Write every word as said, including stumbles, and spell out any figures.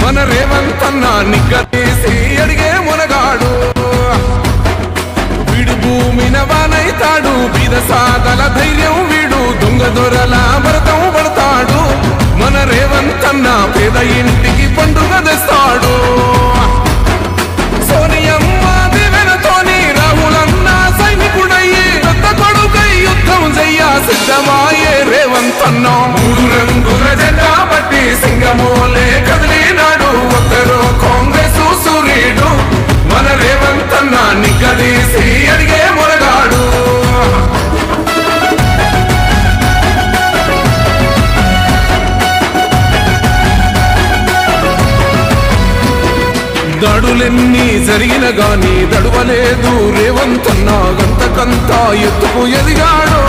మన రేవంత్ అన్న నిగ్గదీసి అడిగే మునగాడు వీడు భూమిన వానైతాడు బీద సాగల ధైర్యం వీడు దొంగ దొరల భరతం పడతాడు మన రేవంత్ అన్న పేద ఇంటికి పండుగ తెస్తాడు సోనియమ్మ దివెనతోని రాహులన్న సైనికుడయ్యి పెద్ద కొడుకై యుద్ధం చెయ్య సిద్ధమాయే రేవంత్ అన్న మూడు రంగుల జెండా పట్టి సింగమోలే కదిలినాడు ఒక్కరో కాంగ్రెస్ సూర్యుడు మన రేవంత్ అన్న నిగ్గదీసి అడిగే మునగాడు దాడులెన్ని జరిగిన గాని దడువలేదు రేవంత్ అన్న గంతకంతా ఎత్తుకు ఎదిగాడు